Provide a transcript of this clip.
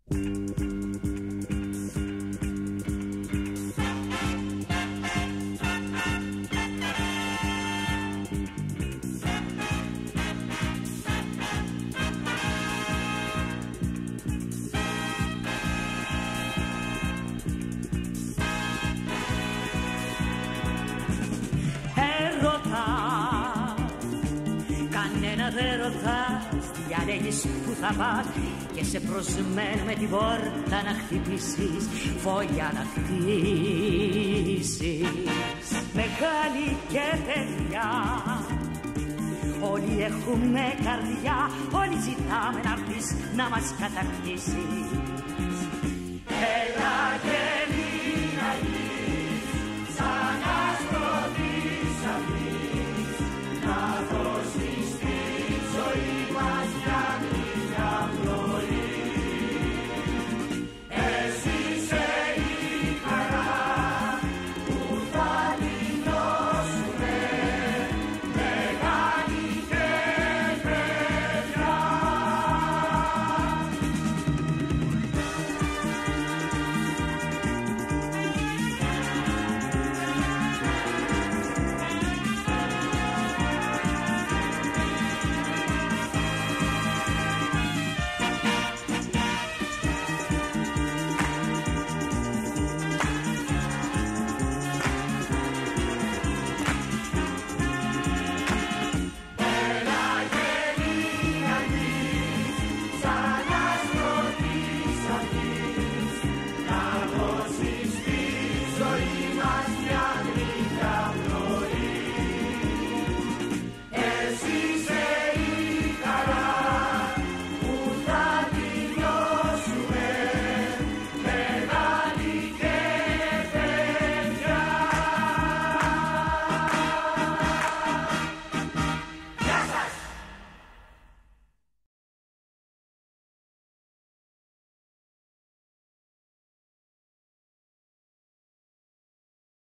Δεν ρωτάς, διαλέγεις που θα πας και σε προσμένω με την πόρτα να χτυπήσεις, φωλιά να χτίσεις. Μεγάλη και παιδιά, όλοι έχουμε καρδιά, όλοι ζητάμε να έρθεις να μας κατακτήσεις. Έλα και